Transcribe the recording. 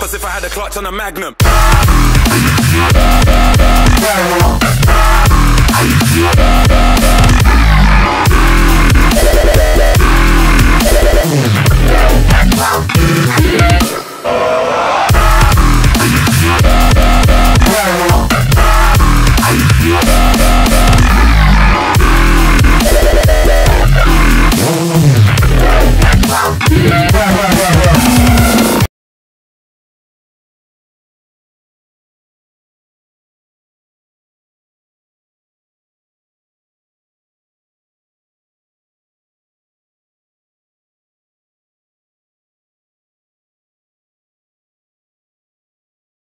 as if I had a clutch on a Magnum.